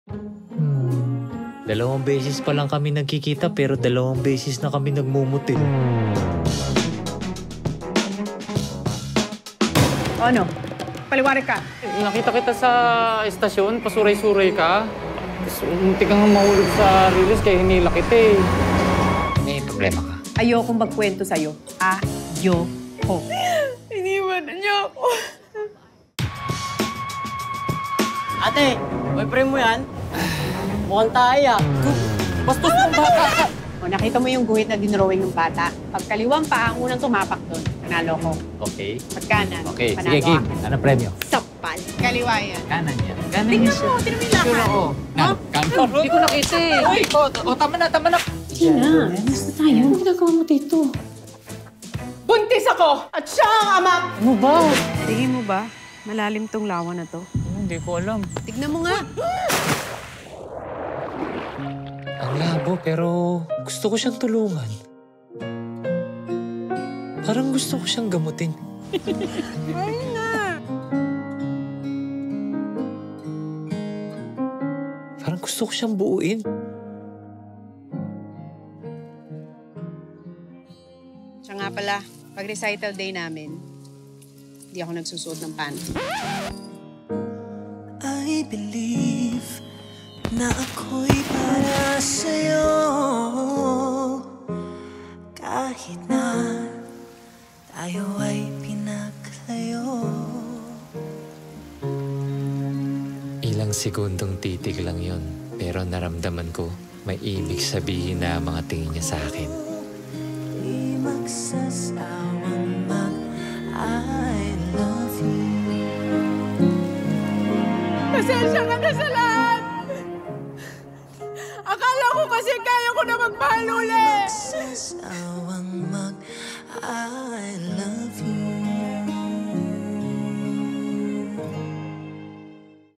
Dalawang beses pa lang kami nagkikita pero dalawang beses na kami nagmumuti. Ano? Paliwanag ka. Nakita kita sa estasyon, pasuray-suray ka. Tapos munti kang mahulog sa rilis kaya hinila kita eh. May problema ka? Ayokong magkwento sa'yo. Ayoko. Iniwanan niyo ako. Ate, boyfriend mo yan? Mukhang tayo ah. Bastos ng bata ka. O, nakita mo yung guhit na dinrawing ng bata. Pagkaliwang pa, ang unang tumapak doon. Panalo ko. Okay. Pagkanan. Okay, panalo sige, game. ka. Ano premyo? Sapal. Kaliwa yan. Kanan yan. Kanan Tingnan yan siya. mo, tingnan mo yung lakad. Kanan. Kanan. Hindi ko nakita eh. Uy! Tama na, tama na. Tina, basta tayo. Ano ginagawa mo dito? Buntis ako at siya ang ama. Ano ba? Tingin mo ba? Malalim tong lawa na to. Hindi ko alam. Tignan mo nga. Ang labo pero gusto ko siyang tulungan. Parang gusto ko siyang gamutin. Ayun nga. Parang gusto ko siyang buuin. Siya nga pala, pag recital day namin, hindi ako nagsusuot ng panty. I believe na ako'y para sa'yo kahit na tayo ay pinaklayo. Ilang segundong titig lang yon, pero naramdaman ko may ibig sabihin na mga tingin niya sa akin. Di magsasawang mag-I love you. Pasensya ka na sa lahat. Akala ko kasi kaya ko na magmahal ulit.